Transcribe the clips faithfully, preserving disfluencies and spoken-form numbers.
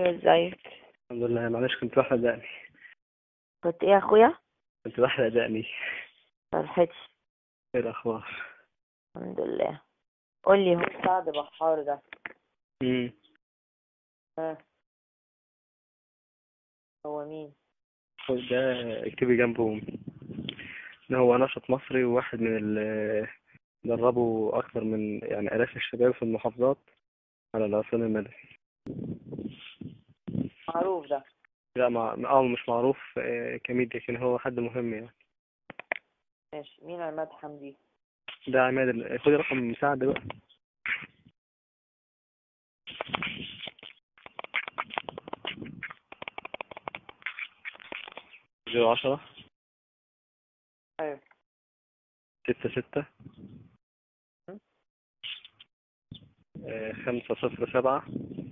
ايوه، ازيك؟ الحمد لله. معلش كنت بحرق دقني. كنت ايه يا اخويا؟ كنت بحرق دقني. فرحتي. ايه الاخبار؟ الحمد لله. قولي، هو سعد بحار ده؟ امم ها؟ هو مين؟ ده اكتبي جنبه ان هو نشط مصري وواحد من اللي دربوا اكثر من يعني الاف الشباب في المحافظات على العصيان المدني. معروف ده؟ لا، مع اه مش معروف آه، كميديا، لكن هو حد مهم يعني. ماشي، مين عماد حمدي؟ ده عماد ال- خدي رقم مساعد بقى. زيرو عشرة ايوه. ستة ستة م? خمسة صفر سبعة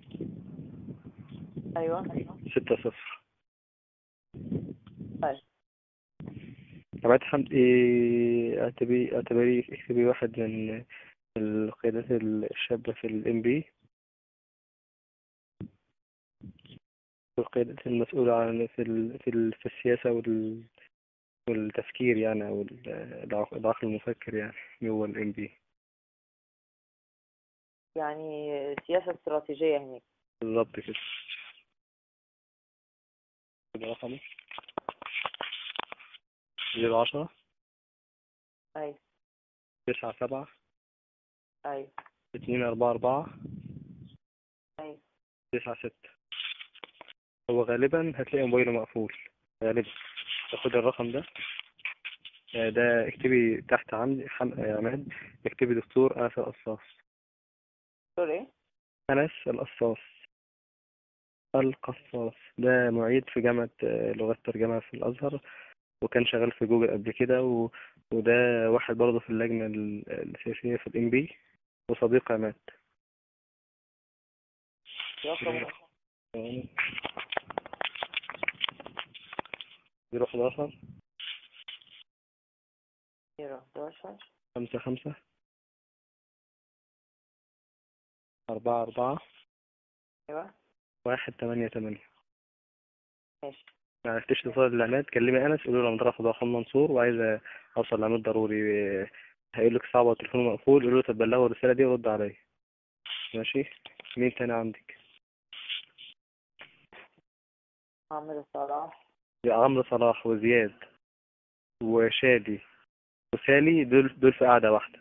ايوه. ستة صفر. طيب. عماد حمدي إيه، اعتبري اعتبري اكتبي واحد من القيادات الشابة في الام بي، القيادات المسؤولة عن في ال... في, ال... في السياسة وال... والتفكير يعني، أو ال- العق- العقل المفكر يعني، هو الام بي. يعني سياسة استراتيجية هناك؟ بالظبط كده. كده رقمه زيرو عشرة ايوه. تسعة سبعة ايوه. اتنين أربعة أربعة ايوه. تسعة ستة. هو غالبا هتلاقي موبايله مقفول غالبا. خد الرقم ده. آه، ده اكتبي تحت عندي حم... يا عماد، اكتبي دكتور أنس القصاص. دكتور ايه؟ أنس القصاص. القصاص ده معيد في جامعة آه، لغات ترجمة في الأزهر، وكان شغال في جوجل قبل كده و... وده واحد برضه في اللجنة ال- السياسية في الإم بي، وصديق عماد. رقمه؟ زيرو حداشر زيرو حداشر خمسة خمسة أربعة أربعة ايوه. واحد تمانية تمانية. ماشي. ما عرفتش توصل لعماد، كلمي أنس قولوا له أنا مدرب عبد منصور وعايز أوصل لعماد ضروري. هيقول لك صعب والتليفون مقفول، قولوا له طب بلغه الرسالة دي ورد عليا. ماشي. مين تاني عندك؟ عمرو صلاح. يا عمرو صلاح وزياد وشادي وسالي، دول دول في قاعدة واحدة،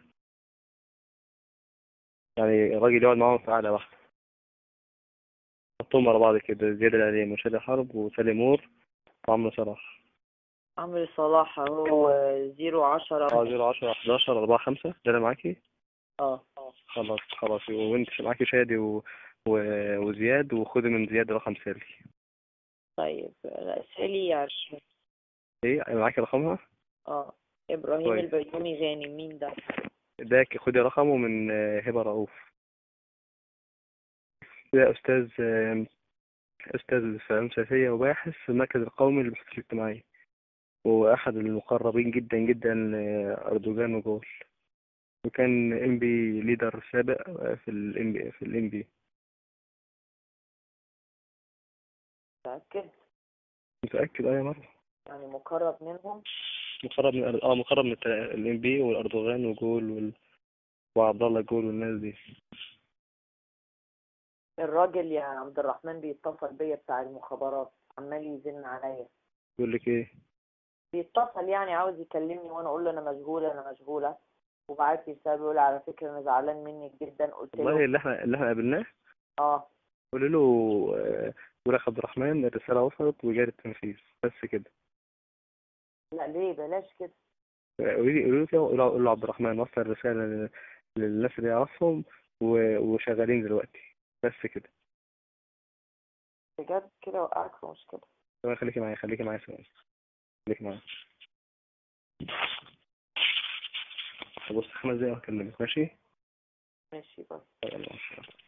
يعني الراجل يقعد معاهم في قاعدة واحدة. حطهم على بعض كده، زياد العليم وشادي حرب وسالي مور وعمرو صلاح. عمرو صلاح هو زيرو عشرة. اه زيرو عشرة حداشر أربعة خمسة، ده اللي معاكي؟ اه. خلاص خلاص، وانت معاكي شادي و... و... وزياد، وخدي من زياد رقم سالي. طيب، لا، سالي عشرين. ايه معاكي رقمها؟ اه. ابراهيم طيب، البيومي غانم، مين ده؟ ده ك- خدي رقمه من آه، هبة رؤوف. ده أستاذ آه، أستاذ في علوم سياسية وباحث في المركز القومي للبحوث الاجتماعية، وأحد المقربين جدا جدا لأردوغان وجول، وكان ام بي ليدر سابق في الام بي في الام بي. متأكد؟ متأكد أي مرة. يعني مقرب منهم؟ مقرب من اه مقرب من الام بي والاردوغان وجول وال... وعبد الله جول والناس دي. الراجل يا عبد الرحمن بيتصل بيا بتاع المخابرات، عمال يزن عليا. يقول لك ايه؟ بيتصل يعني عاوز يكلمني، وانا اقول له انا مشغوله انا مشغوله. وبعت لي رساله بيقول على فكره انا زعلان منك جدا. قلت والله له اللي احنا اللي احنا قابلناه، اه. قول له آه، يقول لك عبد الرحمن الرسالة وصلت وجاري التنفيذ، بس كده. لا ليه، بلاش كده. قولي لي قولي له كده، قول له قول له عبد الرحمن وصل الرسالة لل- للناس اللي يعرفهم و- وشغالين دلوقتي، بس كده. بجد كده وقعك في مشكله. طب خليكي معايا خليكي معايا ثواني. خليكي معايا. بص، خمس دقايق وهكلمك، ماشي؟ ماشي بس. يلا.